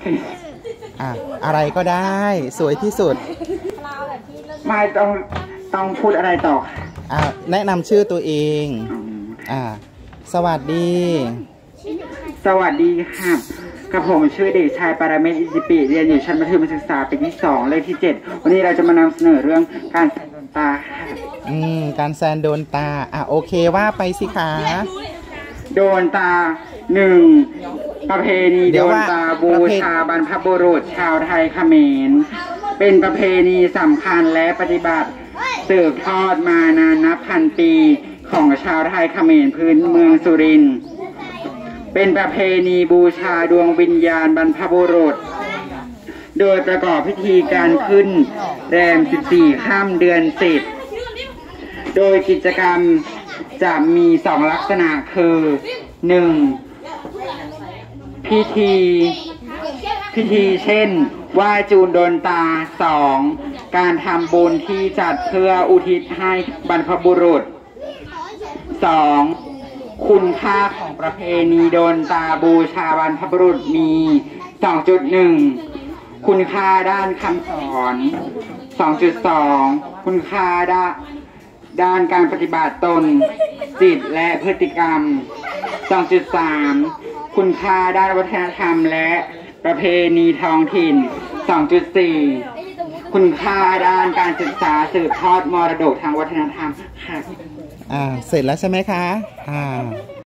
อะไรก็ได้สวยที่สุดไม่ต้องพูดอะไรต่อแนะนำชื่อตัวเองสวัสดีครับกับผมชื่อเด็กชายปรเมศ อิจิปิเรียนอยู่ชั้นมัธยมศึกษาปีที่2เลขที่7วันนี้เราจะมานำเสนอเรื่องการแซนโดนตาการแซนโดนตาโอเคว่าไปสิคะโดนตา1ประเพณีโดนตาบูชาบรรพบุรุษชาวไทยเขมรเป็นประเพณีสำคัญและปฏิบัติสืบทอดมานานนับพันปีของชาวไทยเขมรพื้นเมืองสุรินทร์เป็นประเพณีบูชาดวงวิญญาณบรรพบุรุษโดยประกอบพิธีการขึ้นแรม14ค่ำเดือน10โดยกิจกรรมจะมี2ลักษณะคือ 1. พิธีเช่นไหว้จูนโดนตา 2. การทำบุญที่จัดเพื่ออุทิศให้บรรพบุรุษ 2. คุณค่าของประเพณีโดนตาบูชาบรรพบุรุษมี 2.1 คุณค่าด้านคำสอน 2.2 คุณค่าด้านการปฏิบัติตนจิตและพฤติกรรม 2.3 คุณค่าด้านวัฒนธรรมและประเพณีท้องถิ่น 2.4 คุณค่าด้านการศึกษาสืบทอดมรดกทางวัฒนธรรมค่ะเสร็จแล้วใช่ไหมคะ